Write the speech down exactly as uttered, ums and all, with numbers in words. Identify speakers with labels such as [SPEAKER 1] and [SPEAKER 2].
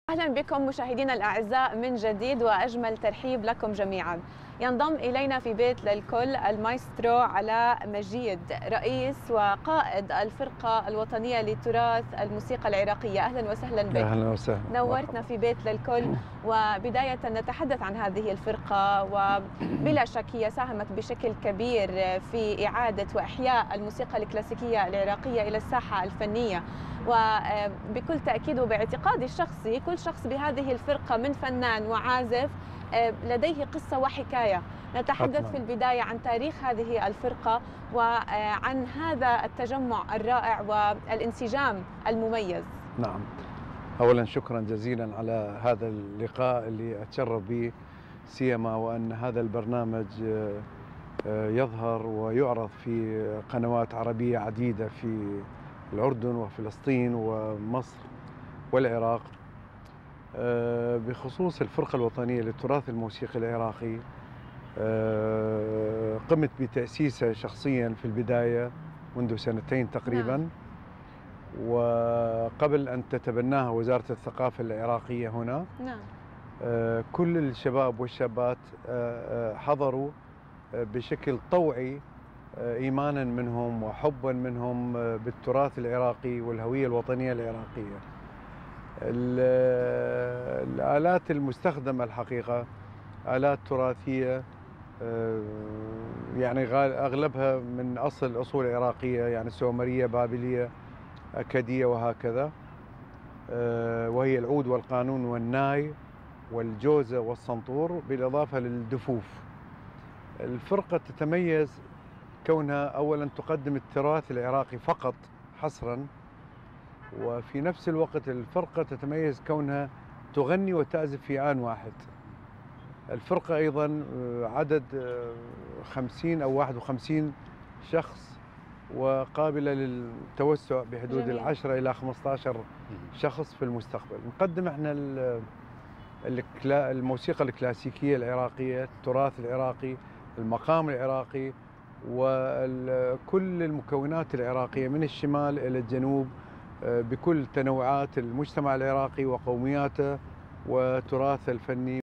[SPEAKER 1] أهلا بكم مشاهدينا الأعزاء من جديد وأجمل ترحيب لكم جميعا. ينضم إلينا في بيت للكل المايسترو علاء مجيد، رئيس وقائد الفرقة الوطنية لتراث الموسيقى العراقية. أهلا وسهلا بك.
[SPEAKER 2] أهلا وسهلا.
[SPEAKER 1] نورتنا في بيت للكل. وبداية نتحدث عن هذه الفرقة، وبلا شك هي ساهمت بشكل كبير في إعادة وإحياء الموسيقى الكلاسيكية العراقية إلى الساحة الفنية، وبكل تأكيد وباعتقادي الشخصي كل شخص بهذه الفرقة من فنان وعازف لديه قصة وحكاية. نتحدث في البداية عن تاريخ هذه الفرقة وعن هذا التجمع الرائع والانسجام المميز.
[SPEAKER 2] نعم، أولا شكرا جزيلا على هذا اللقاء اللي أتشرف به، سيما وأن هذا البرنامج يظهر ويعرض في قنوات عربية عديدة في الأردن وفلسطين ومصر والعراق. بخصوص الفرقة الوطنية للتراث الموسيقي العراقي، قمت بتأسيسها شخصيا في البداية منذ سنتين تقريبا.
[SPEAKER 1] نعم.
[SPEAKER 2] وقبل أن تتبناها وزارة الثقافة العراقية هنا.
[SPEAKER 1] نعم.
[SPEAKER 2] كل الشباب والشابات حضروا بشكل طوعي، إيمانا منهم وحبا منهم بالتراث العراقي والهوية الوطنية العراقية. الآلات المستخدمة الحقيقة آلات تراثية، يعني أغلبها من أصل أصول عراقية، يعني سومرية، بابلية، أكدية وهكذا، وهي العود والقانون والناي والجوزة والصنطور، بالإضافة للدفوف. الفرقة تتميز كونها أولا تقدم التراث العراقي فقط حصرا، وفي نفس الوقت الفرقة تتميز كونها تغني وتعزف في آن واحد. الفرقة أيضا عدد خمسين أو واحد وخمسين شخص، وقابلة للتوسع بحدود جميل. العشرة إلى خمسة عشر شخص في المستقبل. نقدم احنا الموسيقى الكلاسيكية العراقية، التراث العراقي، المقام العراقي، وكل المكونات العراقية من الشمال إلى الجنوب، بكل تنوعات المجتمع العراقي وقومياته وتراثه الفني.